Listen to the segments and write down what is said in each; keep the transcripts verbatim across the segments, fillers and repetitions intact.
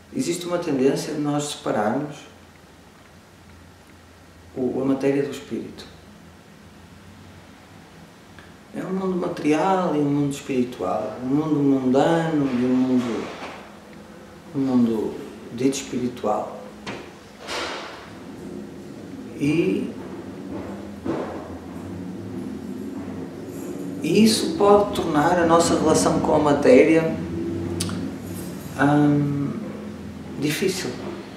existe uma tendência de nós separarmos o, a matéria do espírito. É um mundo material e um mundo espiritual, um mundo mundano e um mundo, um mundo dito espiritual. E, e isso pode tornar a nossa relação com a matéria hum, difícil.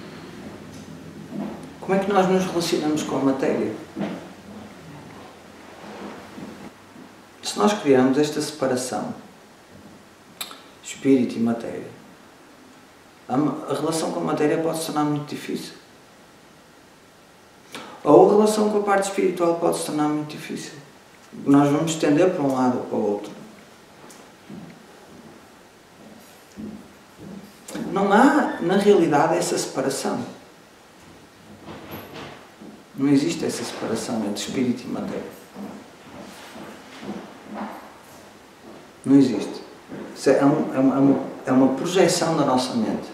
Como é que nós nos relacionamos com a matéria? Se nós criamos esta separação, espírito e matéria, a, a relação com a matéria pode se tornar muito difícil. Ou a relação com a parte espiritual pode se tornar muito difícil. Nós vamos tender para um lado ou para o outro. Não há, na realidade, essa separação. Não existe essa separação entre espírito e matéria. Não existe. Isso é, um, é, uma, é uma projeção da nossa mente.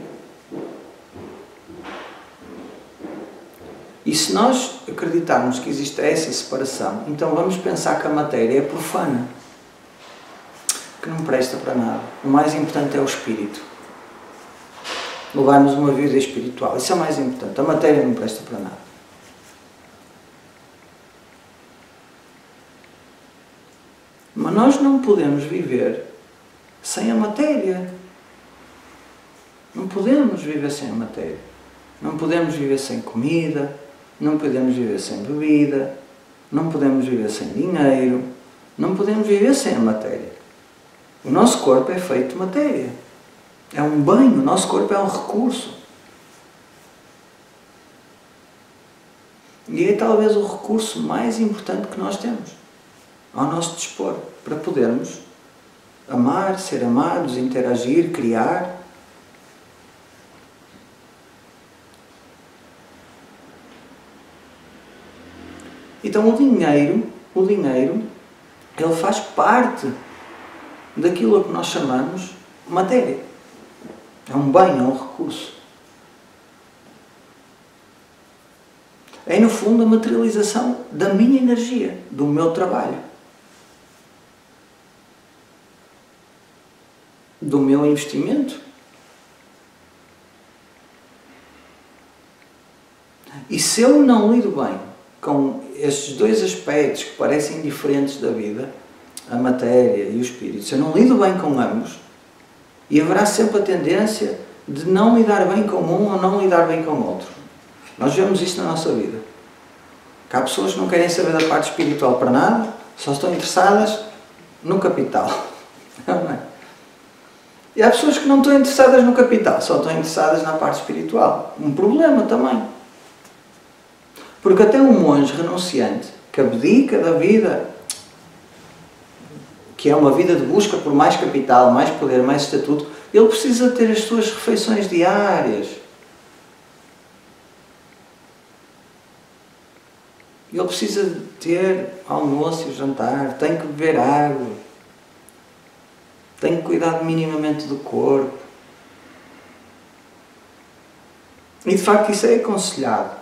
E se nós acreditarmos que existe essa separação, então vamos pensar que a matéria é profana, que não presta para nada. O mais importante é o espírito. Levarmos uma vida espiritual. Isso é o mais importante. A matéria não presta para nada. Mas nós não podemos viver sem a matéria. Não podemos viver sem a matéria. Não podemos viver sem comida, não podemos viver sem bebida, não podemos viver sem dinheiro, não podemos viver sem a matéria. O nosso corpo é feito de matéria. É um bem, o nosso corpo é um recurso. E é talvez o recurso mais importante que nós temos ao nosso dispor, para podermos amar, ser amados, interagir, criar. Então o dinheiro, o dinheiro, ele faz parte daquilo que nós chamamos matéria. É um bem, é um recurso. É no fundo a materialização da minha energia, do meu trabalho. Do meu investimento. E se eu não lido bem com estes dois aspectos que parecem diferentes da vida, a matéria e o espírito, se eu não lido bem com ambos, e haverá sempre a tendência de não lidar bem com um ou não lidar bem com o outro. Nós vemos isto na nossa vida. Que há pessoas que não querem saber da parte espiritual para nada, só estão interessadas no capital. Não é? E há pessoas que não estão interessadas no capital, só estão interessadas na parte espiritual. Um problema também. Porque até um monge renunciante, que abdica da vida, que é uma vida de busca por mais capital, mais poder, mais estatuto, ele precisa ter as suas refeições diárias. Ele precisa ter almoço e jantar, tem que beber água. Tem que cuidar minimamente do corpo. E de facto isso é aconselhado.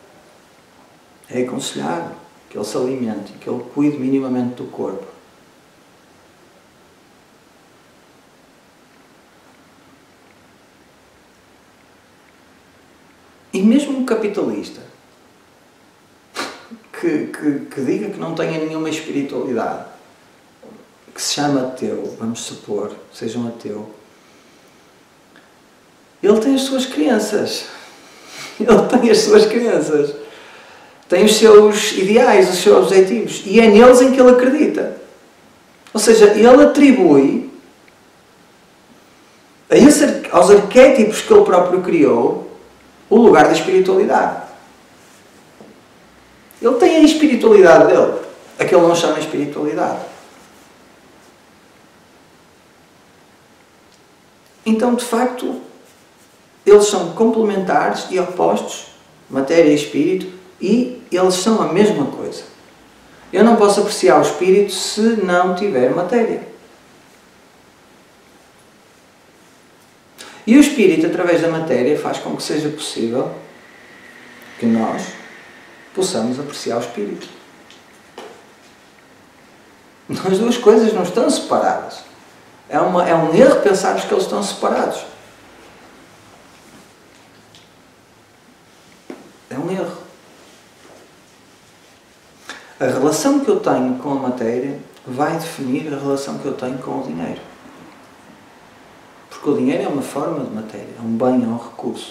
É aconselhado que ele se alimente, que ele cuide minimamente do corpo. E mesmo um capitalista que, que, que diga que não tenha nenhuma espiritualidade, que se chama ateu, vamos supor, seja um ateu, ele tem as suas crenças. Ele tem as suas crenças. Tem os seus ideais, os seus objetivos. E é neles em que ele acredita. Ou seja, ele atribui a esse, aos arquétipos que ele próprio criou o lugar da espiritualidade. Ele tem a espiritualidade dele. A que ele não chama espiritualidade. Então, de facto, eles são complementares e opostos, matéria e espírito, e eles são a mesma coisa. Eu não posso apreciar o espírito se não tiver matéria. E o Espírito, através da matéria, faz com que seja possível que nós possamos apreciar o Espírito. As duas coisas não estão separadas. É, uma, é um erro pensarmos que eles estão separados. É um erro. A relação que eu tenho com a matéria vai definir a relação que eu tenho com o dinheiro. Porque o dinheiro é uma forma de matéria, é um bem, é um recurso.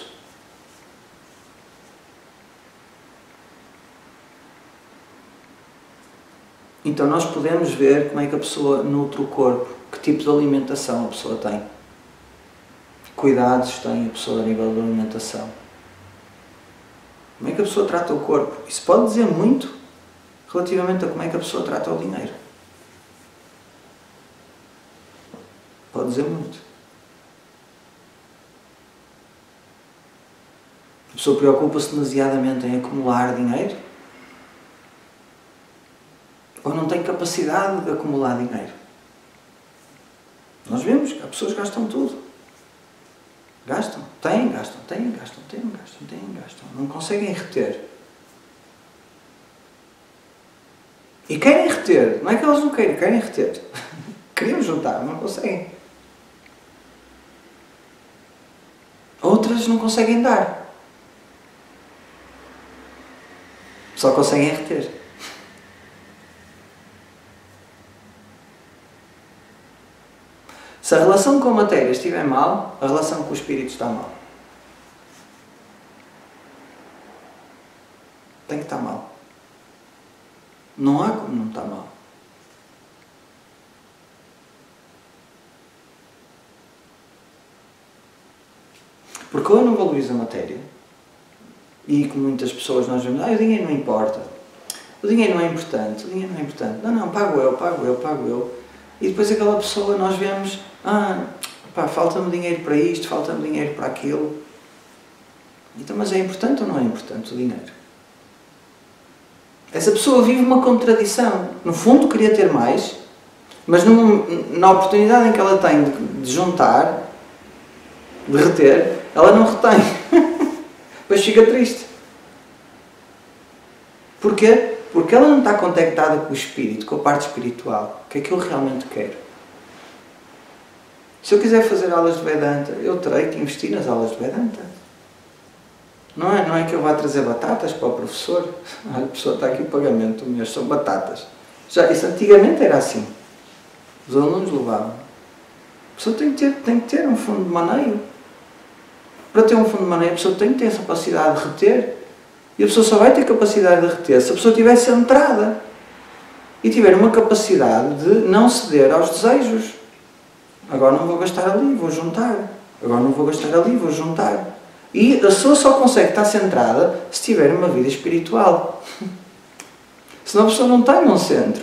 Então nós podemos ver como é que a pessoa nutre o corpo, que tipo de alimentação a pessoa tem. Cuidados tem a pessoa a nível de alimentação. Como é que a pessoa trata o corpo? Isso pode dizer muito relativamente a como é que a pessoa trata o dinheiro. Pode dizer muito. A pessoa preocupa-se demasiadamente em acumular dinheiro ou não tem capacidade de acumular dinheiro. Nós vemos que as pessoas gastam tudo. Gastam, têm, gastam, têm, gastam, têm, gastam, têm, gastam. Não conseguem reter. E querem reter. Não é que elas não querem, querem reter. Queriam juntar, não conseguem. Outras não conseguem dar. Só conseguem reter. Se a relação com a matéria estiver mal, a relação com o espírito está mal. Tem que estar mal. Não há como não estar mal. Porque ou eu não valorizo a matéria, e como muitas pessoas nós vemos, ah, o dinheiro não importa, o dinheiro não é importante, o dinheiro não é importante, não, não, pago eu, pago eu, pago eu, e depois aquela pessoa nós vemos, ah, pá, falta-me dinheiro para isto, falta-me dinheiro para aquilo, então, mas é importante ou não é importante o dinheiro? Essa pessoa vive uma contradição, no fundo queria ter mais, mas num, na oportunidade em que ela tem de, de juntar, de reter, ela não retém. Depois fica triste. Porquê? Porque ela não está contactada com o espírito, com a parte espiritual. O que é que eu realmente quero? Se eu quiser fazer aulas de Vedanta, eu terei que investir nas aulas de Vedanta. Não é, não é que eu vá trazer batatas para o professor. Olha, o professor, está aqui o pagamento do mês, são batatas. Já, isso antigamente era assim. Os alunos levavam. A pessoa tem que ter, tem que ter um fundo de maneio. Para ter um fundo de maneio, a pessoa tem que ter essa capacidade de reter. E a pessoa só vai ter capacidade de reter se a pessoa estiver centrada. E tiver uma capacidade de não ceder aos desejos. Agora não vou gastar ali, vou juntar. Agora não vou gastar ali, vou juntar. E a pessoa só consegue estar centrada se tiver uma vida espiritual. Senão a pessoa não tem um centro.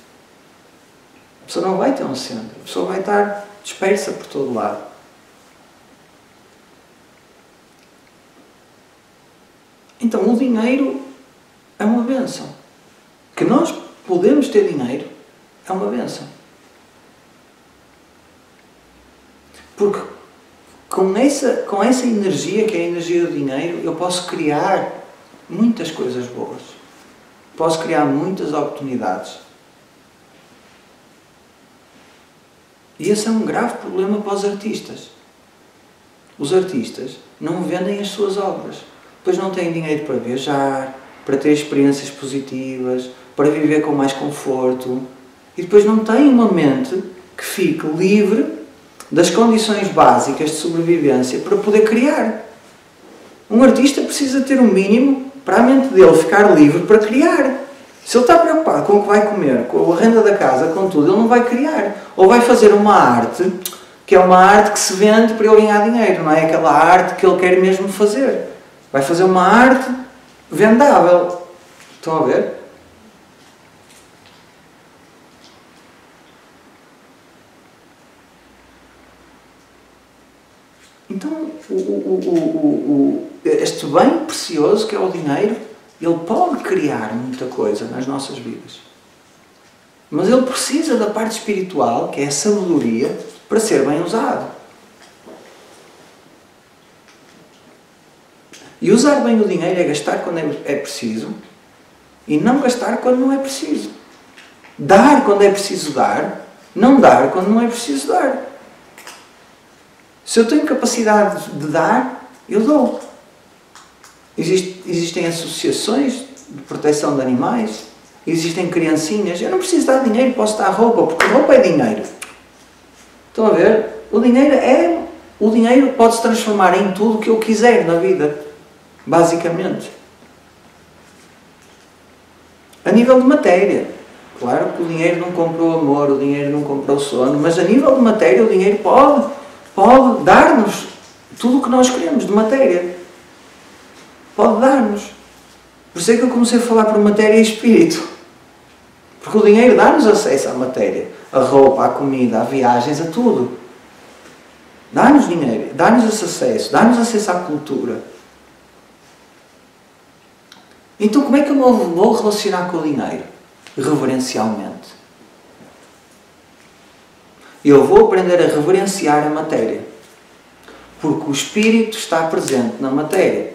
A pessoa não vai ter um centro. A pessoa vai estar dispersa por todo lado. Então o dinheiro é uma bênção. Que nós podemos ter dinheiro é uma bênção. Porque com essa, com essa energia, que é a energia do dinheiro, eu posso criar muitas coisas boas. Posso criar muitas oportunidades. E esse é um grave problema para os artistas. Os artistas não vendem as suas obras. Depois não têm dinheiro para viajar, para ter experiências positivas, para viver com mais conforto. E depois não têm uma mente que fique livre das condições básicas de sobrevivência para poder criar. Um artista precisa ter um mínimo para a mente dele ficar livre para criar. Se ele está preocupado com o que vai comer, com a renda da casa, com tudo, ele não vai criar. Ou vai fazer uma arte, que é uma arte que se vende para ele ganhar dinheiro, não é aquela arte que ele quer mesmo fazer. Vai fazer uma arte vendável. Estão a ver? Então, o, o, o, o, este bem precioso que é o dinheiro, ele pode criar muita coisa nas nossas vidas. Mas ele precisa da parte espiritual, que é a sabedoria, para ser bem usado. E usar bem o dinheiro é gastar quando é, é preciso e não gastar quando não é preciso. Dar quando é preciso dar, não dar quando não é preciso dar. Se eu tenho capacidade de dar, eu dou. Existe, existem associações de proteção de animais, existem criancinhas. Eu não preciso dar dinheiro, posso dar roupa, porque roupa é dinheiro. Estão a ver? O dinheiro é... O dinheiro pode se transformar em tudo o que eu quiser na vida. Basicamente. A nível de matéria. Claro que o dinheiro não compra o amor, o dinheiro não compra o sono, mas a nível de matéria o dinheiro pode, pode dar-nos tudo o que nós queremos de matéria. Pode dar-nos. Por isso é que eu comecei a falar por matéria e espírito. Porque o dinheiro dá-nos acesso à matéria. A roupa, à comida, a viagens, a tudo. Dá-nos dinheiro, dá-nos esse acesso, dá-nos acesso à cultura. Então como é que eu me vou relacionar com o dinheiro? Reverencialmente. Eu vou aprender a reverenciar a matéria. Porque o espírito está presente na matéria.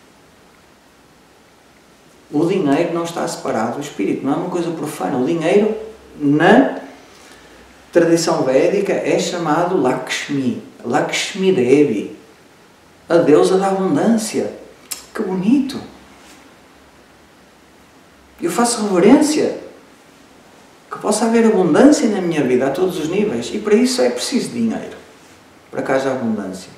O dinheiro não está separado do espírito, não é uma coisa profana. O dinheiro, na tradição védica, é chamado Lakshmi. Lakshmi Devi. A deusa da abundância. Que bonito! Eu faço reverência. Que possa haver abundância na minha vida a todos os níveis. E para isso é preciso dinheiro. Para que haja abundância.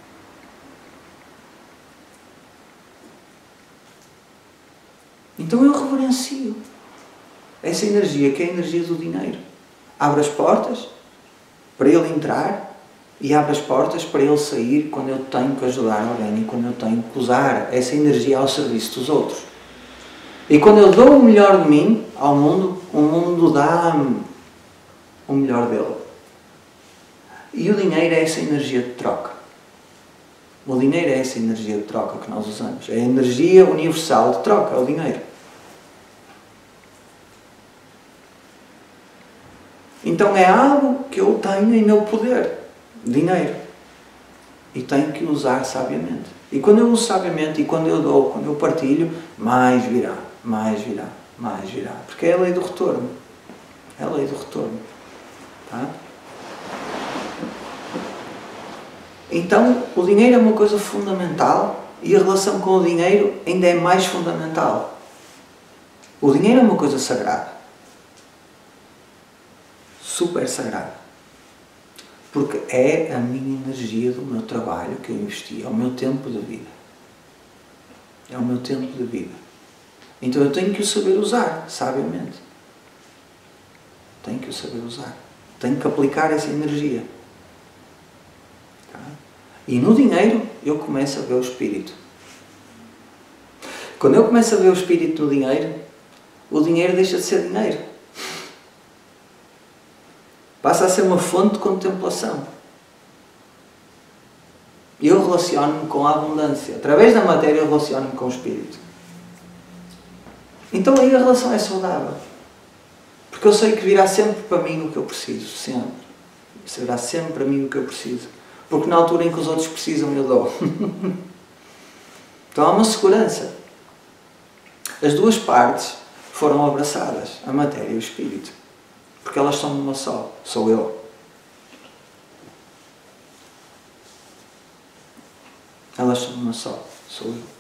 Então eu reverencio essa energia que é a energia do dinheiro. Abro as portas para ele entrar e abro as portas para ele sair quando eu tenho que ajudar alguém e quando eu tenho que usar essa energia ao serviço dos outros. E quando eu dou o melhor de mim ao mundo, o mundo dá-me o melhor dele. E o dinheiro é essa energia de troca. O dinheiro é essa energia de troca que nós usamos. É a energia universal de troca, é o dinheiro. Então é algo que eu tenho em meu poder. Dinheiro. E tenho que usar sabiamente. E quando eu uso sabiamente, e quando eu dou, quando eu partilho, mais virá, mais virá, mais virá. Porque é a lei do retorno. É a lei do retorno. Tá? Então, o dinheiro é uma coisa fundamental e a relação com o dinheiro ainda é mais fundamental. O dinheiro é uma coisa sagrada. Super sagrada. Porque é a minha energia do meu trabalho que eu investi, é o meu tempo de vida. É o meu tempo de vida. Então eu tenho que o saber usar, sabiamente. Tenho que o saber usar. Tenho que aplicar essa energia. Tá? E no dinheiro eu começo a ver o espírito. Quando eu começo a ver o espírito no dinheiro, o dinheiro deixa de ser dinheiro. Passa a ser uma fonte de contemplação. E eu relaciono-me com a abundância. Através da matéria eu relaciono-me com o espírito. Então aí a relação é saudável. Porque eu sei que virá sempre para mim o que eu preciso. Sempre. Será sempre para mim o que eu preciso. Porque na altura em que os outros precisam eu dou. Então há uma segurança. As duas partes foram abraçadas. A matéria e o espírito. Porque elas são uma só. Sou eu. Elas são uma só. Sou eu.